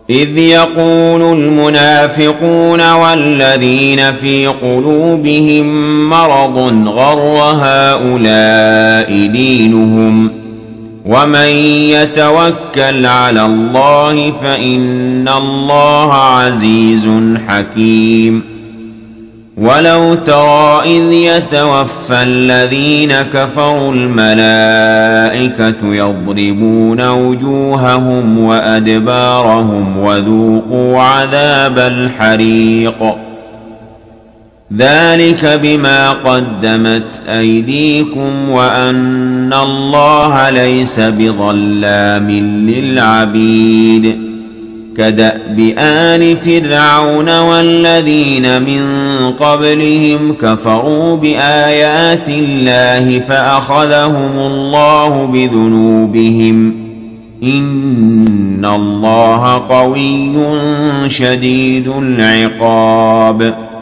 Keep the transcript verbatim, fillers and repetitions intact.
إذ يقول المنافقون والذين في قلوبهم مرض غر هؤلاء دينهم ومن يتوكل على الله فإن الله عزيز حكيم. ولو ترى إذ يتوفى الذين كفروا الملائكة يضربون وجوههم وأدبارهم وذوقوا عذاب الحريق ذلك بما قدمت أيديكم وأن الله ليس بظلام للعبيد. كدأب آل فرعون والذين من قبلهم كفروا بآيات الله فأخذهم الله بذنوبهم إن الله قوي شديد العقاب.